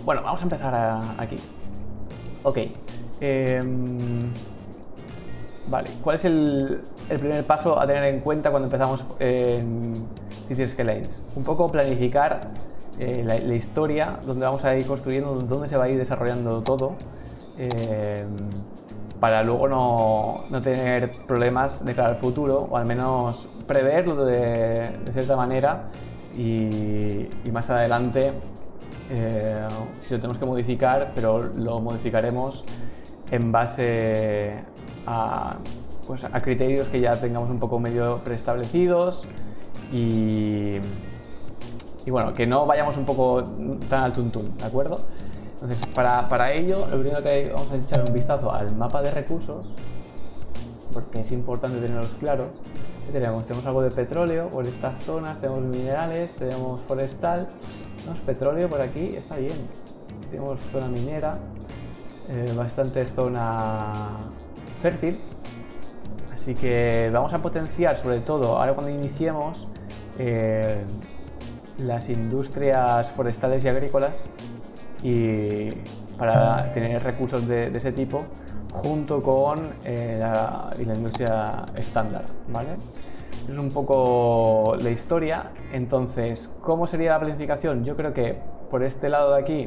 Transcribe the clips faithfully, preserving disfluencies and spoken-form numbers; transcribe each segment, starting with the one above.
bueno, vamos a empezar a, aquí. Ok. Eh, vale, ¿cuál es el, el primer paso a tener en cuenta cuando empezamos en City Skylines? Un poco planificar eh, la, la historia, donde vamos a ir construyendo, dónde se va a ir desarrollando todo, eh, para luego no, no tener problemas de cara al futuro, o al menos preverlo de, de cierta manera, y, y más adelante, eh, si lo tenemos que modificar, pero lo modificaremos en base a, pues, a criterios que ya tengamos un poco medio preestablecidos y, y bueno, que no vayamos un poco tan al tuntún, ¿de acuerdo? Entonces, para, para ello, lo primero que vamos a echar un vistazo al mapa de recursos, porque es importante tenerlos claros. ¿Qué tenemos? Tenemos algo de petróleo por estas zonas, tenemos minerales, tenemos forestal, tenemos petróleo por aquí, está bien. Tenemos zona minera, eh, bastante zona fértil, así que vamos a potenciar, sobre todo ahora cuando iniciemos, eh, las industrias forestales y agrícolas, y para tener recursos de, de ese tipo junto con eh, la, y la industria estándar, ¿vale? Es un poco la historia. Entonces, ¿cómo sería la planificación? Yo creo que por este lado de aquí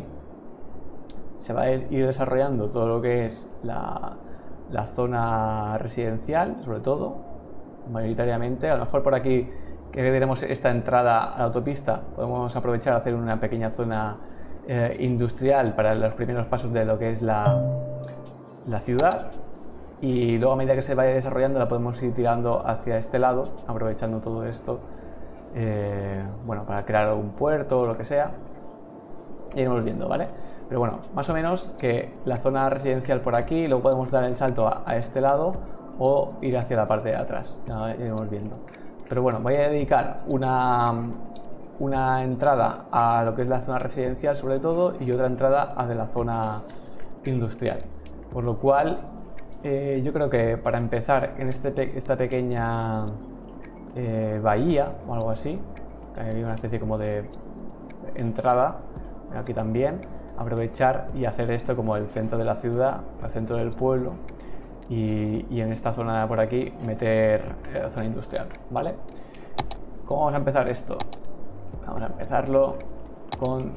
se va a ir desarrollando todo lo que es la, la zona residencial, sobre todo, mayoritariamente. A lo mejor por aquí, que tenemos esta entrada a la autopista, podemos aprovechar a hacer una pequeña zona eh, industrial para los primeros pasos de lo que es la, la ciudad, y luego a medida que se vaya desarrollando la podemos ir tirando hacia este lado, aprovechando todo esto, eh, bueno, para crear algún puerto o lo que sea. Ya iremos viendo, ¿vale? Pero bueno, más o menos que la zona residencial por aquí, luego podemos dar el salto a, a este lado o ir hacia la parte de atrás, ya iremos viendo. Pero bueno, voy a dedicar una, una entrada a lo que es la zona residencial sobre todo, y otra entrada a de la zona industrial. Por lo cual, eh, yo creo que para empezar en este pe esta pequeña eh, bahía o algo así, hay una especie como de entrada, aquí también, aprovechar y hacer esto como el centro de la ciudad, el centro del pueblo, y, y en esta zona por aquí meter la zona industrial, ¿vale? ¿Cómo vamos a empezar esto? Vamos a empezarlo con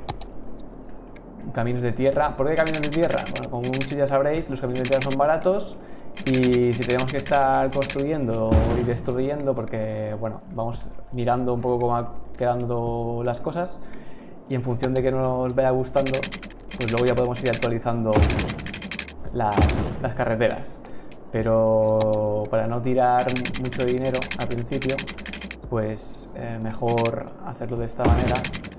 caminos de tierra. ¿Por qué caminos de tierra? Bueno, como muchos ya sabréis, los caminos de tierra son baratos, y si tenemos que estar construyendo y destruyendo, porque bueno, vamos mirando un poco cómo van quedando las cosas, y en función de que nos vaya gustando, pues luego ya podemos ir actualizando las, las carreteras. Pero para no tirar mucho dinero al principio, pues eh, mejor hacerlo de esta manera,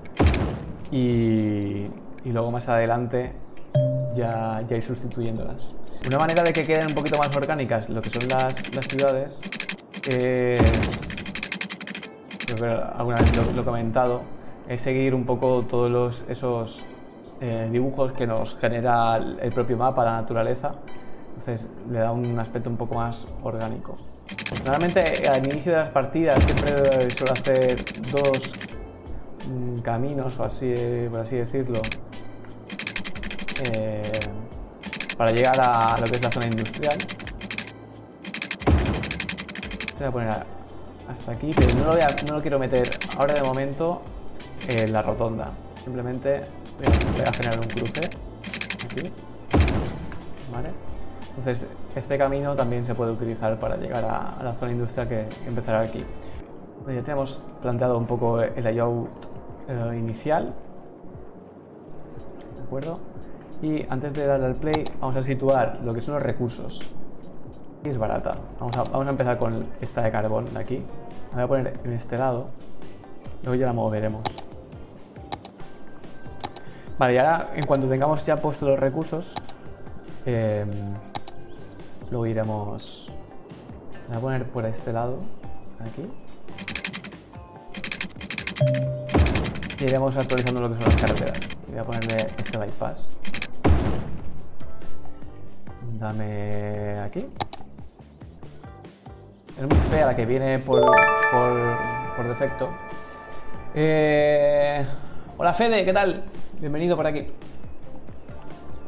y, y luego más adelante ya, ya ir sustituyéndolas. Una manera de que queden un poquito más orgánicas lo que son las, las ciudades es, creo que alguna vez lo, lo he comentado, es seguir un poco todos los, esos eh, dibujos que nos genera el propio mapa, la naturaleza. Entonces le da un aspecto un poco más orgánico. Normalmente al inicio de las partidas siempre suelo hacer dos mm, caminos, o así, por así decirlo, eh, para llegar a lo que es la zona industrial. Voy a poner hasta aquí, pero no lo, voy a, no lo quiero meter ahora de momento en la rotonda. Simplemente voy a, voy a generar un cruce aquí, ¿vale? Entonces este camino también se puede utilizar para llegar a, a la zona industrial que empezará aquí. Bueno, ya tenemos planteado un poco el layout eh, inicial, ¿de acuerdo? Y antes de darle al play vamos a situar lo que son los recursos. Aquí es barata. Vamos a, vamos a empezar con esta de carbón de aquí. La voy a poner en este lado, luego ya la moveremos. Vale, y ahora en cuanto tengamos ya puestos los recursos, eh, luego iremos, voy a poner por este lado, aquí, y iremos actualizando lo que son las carreteras. Voy a ponerle este bypass. Dame aquí. Es muy fea la que viene por, por, por defecto. Eh, hola Fede, ¿qué tal? Bienvenido por aquí.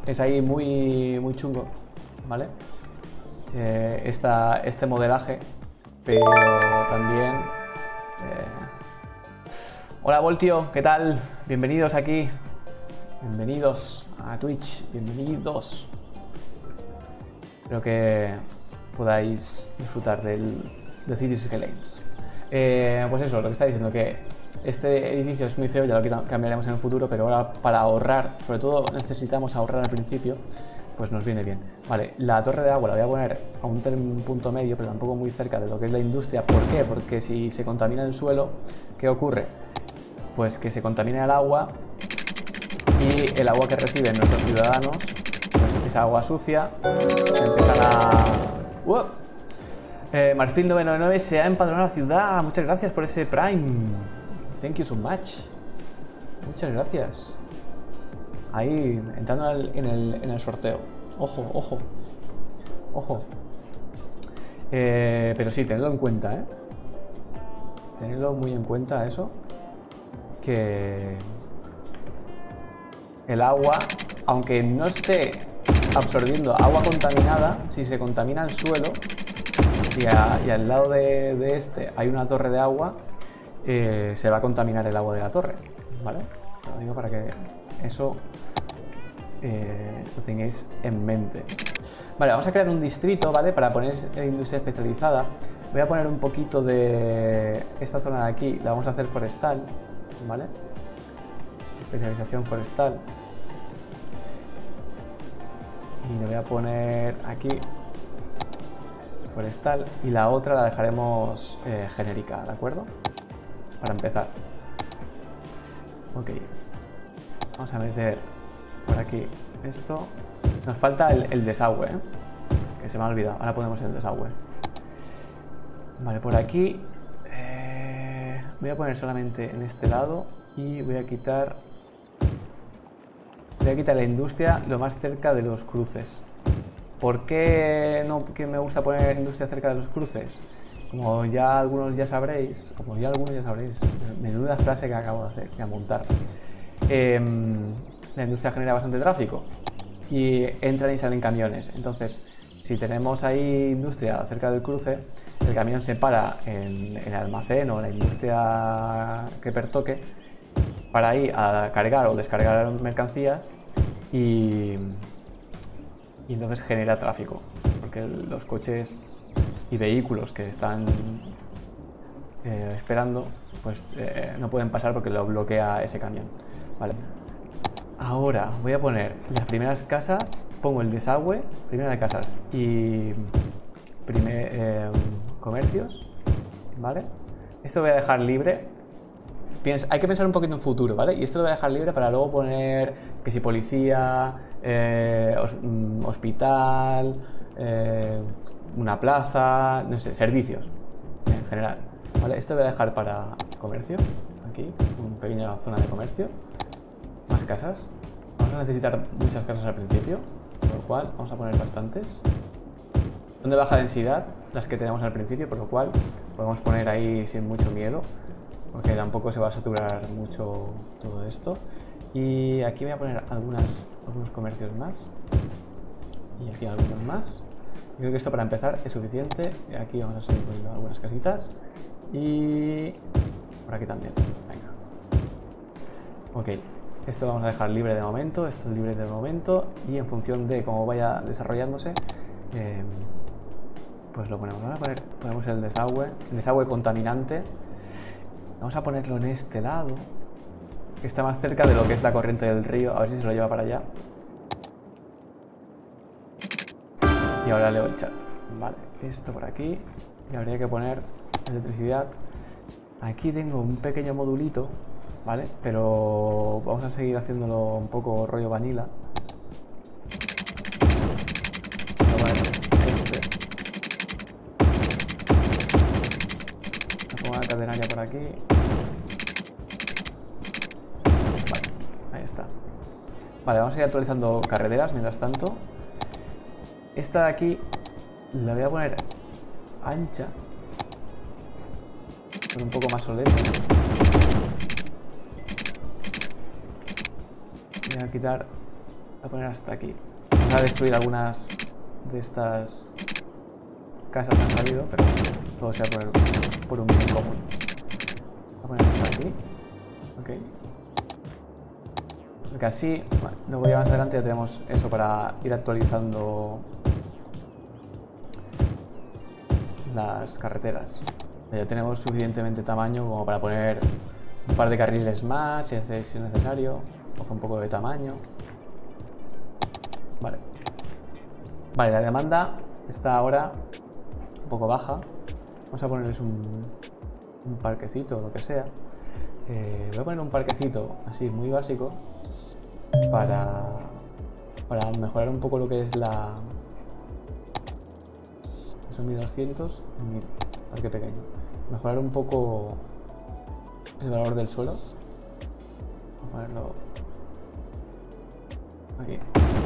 es ahí muy, muy chungo, ¿vale? Eh, esta, este modelaje, pero también... Eh... Hola Voltio, ¿qué tal? Bienvenidos aquí. Bienvenidos a Twitch, bienvenidos. Espero que podáis disfrutar del, de Cities Skylines. Eh, pues eso, lo que está diciendo, que este edificio es muy feo, ya lo cambiaremos en el futuro, pero ahora para ahorrar, sobre todo necesitamos ahorrar al principio, pues nos viene bien. Vale, la torre de agua la voy a poner a un punto medio, pero tampoco muy cerca de lo que es la industria. ¿Por qué? Porque si se contamina el suelo, ¿qué ocurre? Pues que se contamina el agua y el agua que reciben nuestros ciudadanos, pues esa agua sucia, se empiezan a... ¡Uh! Eh, Marfil nueve nueve nueve se ha empadronado la ciudad. Muchas gracias por ese Prime. Thank you so much. Muchas gracias. Ahí, entrando en el, en el sorteo. Ojo, ojo. Ojo. Eh, pero sí, tenedlo en cuenta, ¿eh? Tenedlo muy en cuenta eso. Que el agua, aunque no esté absorbiendo agua contaminada, si se contamina el suelo y, a, y al lado de, de este hay una torre de agua, eh, se va a contaminar el agua de la torre, ¿vale? Lo digo para que eso eh, lo tengáis en mente. Vale, vamos a crear un distrito, ¿vale? Para poner industria especializada. Voy a poner un poquito de esta zona de aquí, la vamos a hacer forestal, ¿vale? Especialización forestal. Y le voy a poner aquí forestal y la otra la dejaremos eh, genérica, ¿de acuerdo? Para empezar. Ok. Vamos a meter por aquí esto. Nos falta el, el desagüe, ¿eh? Que se me ha olvidado. Ahora ponemos el desagüe. Vale, por aquí eh, voy a poner solamente en este lado y voy a quitar voy a quitar la industria lo más cerca de los cruces. ¿Por qué no que me gusta poner industria cerca de los cruces? Como ya algunos ya sabréis, como ya algunos ya sabréis, menuda frase que acabo de hacer, de montar. Eh, la industria genera bastante tráfico y entran y salen camiones. Entonces, si tenemos ahí industria cerca del cruce, el camión se para en, en el almacén o en la industria que pertoque para ir a cargar o descargar mercancías y, y entonces genera tráfico, porque los coches y vehículos que están eh, esperando pues eh, no pueden pasar porque lo bloquea ese camión. Vale. Ahora voy a poner las primeras casas, pongo el desagüe, primeras casas y primer, eh, comercios, ¿vale? Esto lo voy a dejar libre. Piensa, hay que pensar un poquito en futuro, ¿vale? Y esto lo voy a dejar libre para luego poner que si policía, eh, os, mm, hospital, eh, una plaza, no sé, servicios en general, ¿vale? Esto lo voy a dejar para comercio, aquí, una pequeña zona de comercio. Más casas. Vamos a necesitar muchas casas al principio, por lo cual vamos a poner bastantes. Son de baja densidad las que tenemos al principio, por lo cual podemos poner ahí sin mucho miedo, porque tampoco se va a saturar mucho todo esto. Y aquí voy a poner algunas, algunos comercios más. Y aquí algunos más. Yo creo que esto para empezar es suficiente. Y aquí vamos a seguir poniendo algunas casitas. Y por aquí también. Venga. Ok. Esto lo vamos a dejar libre de momento, esto es libre de momento y en función de cómo vaya desarrollándose, eh, pues lo ponemos. Vamos a poner, ponemos el desagüe, el desagüe contaminante. Vamos a ponerlo en este lado, que está más cerca de lo que es la corriente del río, a ver si se lo lleva para allá. Y ahora leo el chat. Vale, esto por aquí. Y habría que poner electricidad. Aquí tengo un pequeño modulito, ¿vale? Pero vamos a seguir haciéndolo un poco rollo vanilla. Voy a poner este. Voy a poner una catenaria por aquí. Vale, ahí está. Vale, vamos a ir actualizando carreteras mientras tanto. Esta de aquí la voy a poner ancha, pero un poco más solemne. Voy a quitar a poner hasta aquí. Vamos a destruir algunas de estas casas que han salido, pero todo sea por, por un bien común. Voy a poner hasta aquí. Ok. Porque así, bueno, luego ya más adelante ya tenemos eso para ir actualizando las carreteras. Ya tenemos suficientemente tamaño como para poner un par de carriles más si es necesario. Coge un poco de tamaño. Vale. Vale, la demanda está ahora un poco baja. Vamos a ponerles un, un parquecito o lo que sea. Eh, voy a poner un parquecito así muy básico para, para mejorar un poco lo que es la... Son mil doscientos, mil, parque pequeño. Mejorar un poco el valor del suelo. Vamos a ponerlo aquí.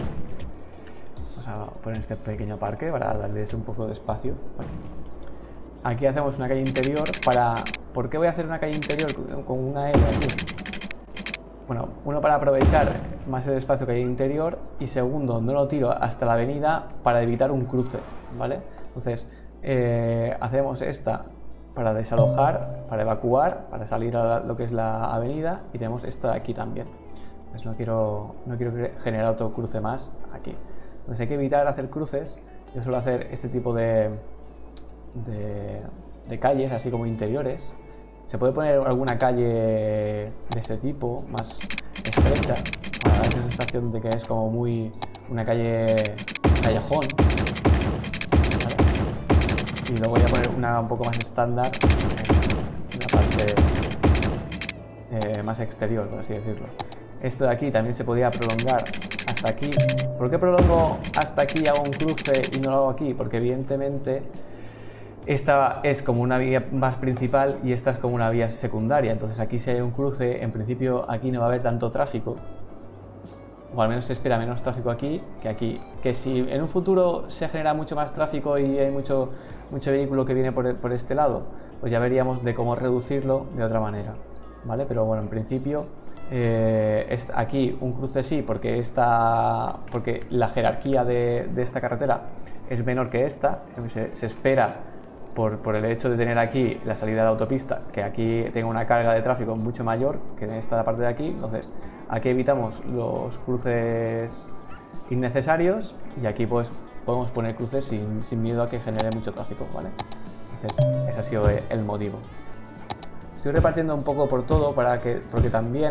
Vamos a poner este pequeño parque para darles un poco de espacio. Vale. Aquí hacemos una calle interior para... ¿Por qué voy a hacer una calle interior con una L aquí? Bueno, uno para aprovechar más el espacio que hay interior y segundo, no lo tiro hasta la avenida para evitar un cruce, ¿vale? Entonces, eh, hacemos esta para desalojar, para evacuar, para salir a lo que es la avenida y tenemos esta de aquí también. Entonces no quiero, no quiero generar otro cruce más aquí. Entonces hay que evitar hacer cruces. Yo suelo hacer este tipo de, de, de calles, así como interiores. Se puede poner alguna calle de este tipo, más estrecha, para dar la sensación de que es como muy una calle callejón. ¿Vale? Y luego voy a poner una un poco más estándar en la parte eh, más exterior, por así decirlo. Esto de aquí también se podría prolongar hasta aquí. ¿Por qué prolongo hasta aquí y hago un cruce y no lo hago aquí? Porque evidentemente esta es como una vía más principal y esta es como una vía secundaria. Entonces aquí si hay un cruce, en principio aquí no va a haber tanto tráfico. O al menos se espera menos tráfico aquí que aquí. Que si en un futuro se genera mucho más tráfico y hay mucho, mucho vehículo que viene por, por este lado, pues ya veríamos de cómo reducirlo de otra manera, ¿vale? Pero bueno, en principio eh, es aquí un cruce sí, porque, esta, porque la jerarquía de, de esta carretera es menor que esta. Se, se espera por, por el hecho de tener aquí la salida de la autopista, que aquí tenga una carga de tráfico mucho mayor que en esta parte de aquí. Entonces aquí evitamos los cruces innecesarios y aquí pues podemos poner cruces sin, sin miedo a que genere mucho tráfico, ¿vale? Entonces ese ha sido el motivo. Estoy repartiendo un poco por todo para que, porque también,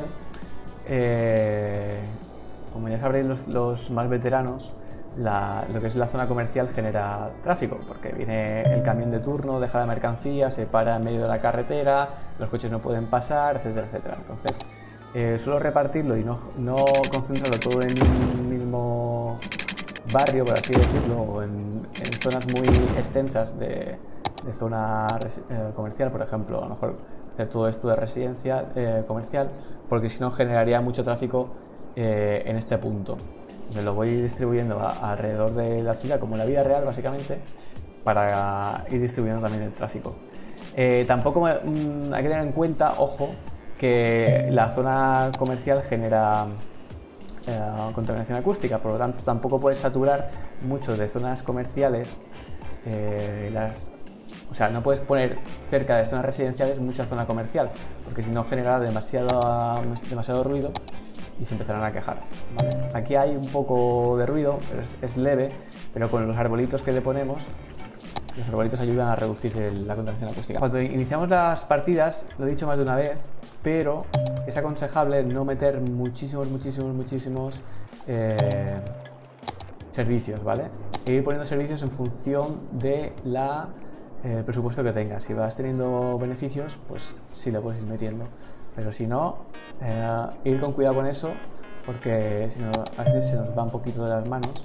eh, como ya sabréis los, los más veteranos, la, lo que es la zona comercial genera tráfico, porque viene el camión de turno, deja la mercancía, se para en medio de la carretera, los coches no pueden pasar, etcétera, etcétera. Entonces, eh, suelo repartirlo y no, no concentrarlo todo en un mismo barrio, por así decirlo, o en, en zonas muy extensas de, de zona eh, comercial, por ejemplo. A lo mejor hacer todo esto de residencia eh, comercial, porque si no generaría mucho tráfico eh, en este punto. Me lo voy distribuyendo a, alrededor de la ciudad, como en la vida real, básicamente, para ir distribuyendo también el tráfico. Eh, tampoco me, mm, hay que tener en cuenta, ojo, que la zona comercial genera eh, contaminación acústica, por lo tanto tampoco puedes saturar mucho de zonas comerciales. Eh, las, o sea, no puedes poner cerca de zonas residenciales mucha zona comercial, porque si no generará demasiado, demasiado ruido y se empezarán a quejar, ¿vale? Aquí hay un poco de ruido, pero es, es leve, pero con los arbolitos que le ponemos, los arbolitos ayudan a reducir el, la contaminación acústica. Cuando iniciamos las partidas, lo he dicho más de una vez, pero es aconsejable no meter muchísimos, muchísimos, muchísimos eh, servicios, ¿vale? E ir poniendo servicios en función de la eh, presupuesto que tengas. Si vas teniendo beneficios, pues sí lo puedes ir metiendo. Pero si no, eh, ir con cuidado con eso, porque si no, a veces se nos va un poquito de las manos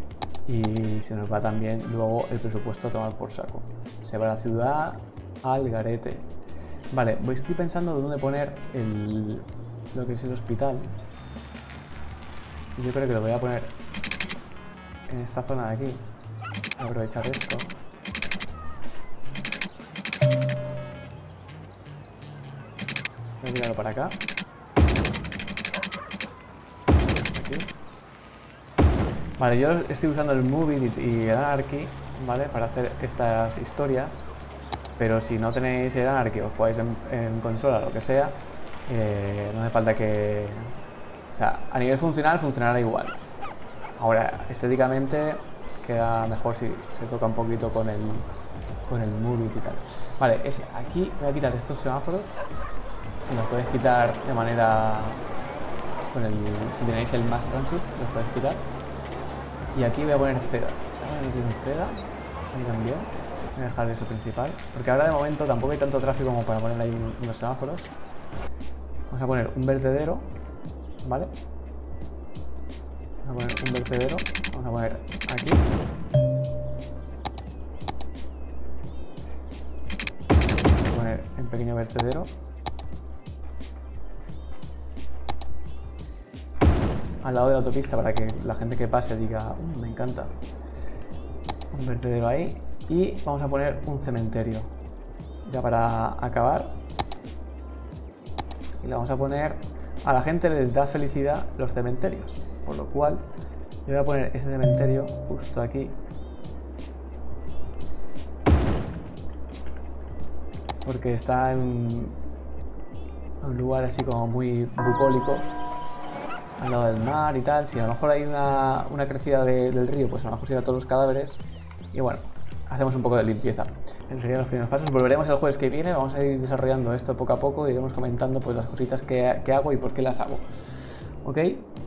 y se nos va también luego el presupuesto a tomar por saco. Se va la ciudad al garete. Vale, voy, estoy pensando dónde poner el, lo que es el hospital. Yo creo que lo voy a poner en esta zona de aquí. Voy a aprovechar esto. Voy a tirarlo para acá. Aquí. Vale, yo estoy usando el Movie y el Anarchy, ¿vale? Para hacer estas historias. Pero si no tenéis el Anarchy o jugáis en, en consola o lo que sea, eh, no hace falta que... O sea, a nivel funcional funcionará igual. Ahora, estéticamente queda mejor si se toca un poquito con el, con el Movie y tal. Vale, es, aquí voy a quitar estos semáforos. Y los podéis quitar de manera... Con el, si tenéis el Mass Transit, los podéis quitar. Y aquí voy a poner seda. Voy a poner seda. Ahí también. Voy a dejar eso principal. Porque ahora de momento tampoco hay tanto tráfico como para poner ahí unos semáforos. Vamos a poner un vertedero. ¿Vale? Vamos a poner un vertedero. Vamos a poner aquí. Vamos a poner el pequeño vertedero. Al lado de la autopista para que la gente que pase diga, uh, me encanta. Un vertedero ahí. Y vamos a poner un cementerio. Ya para acabar. Y le vamos a poner... A la gente les da felicidad los cementerios. Por lo cual, yo voy a poner ese cementerio justo aquí. Porque está en un lugar así como muy bucólico. Al lado del mar y tal. Si a lo mejor hay una, una crecida de, del río, pues a lo mejor se irán todos los cadáveres. Y bueno, hacemos un poco de limpieza. Esos serían los primeros pasos. Volveremos el jueves que viene. Vamos a ir desarrollando esto poco a poco. Iremos comentando pues las cositas que, que hago y por qué las hago. ¿Ok?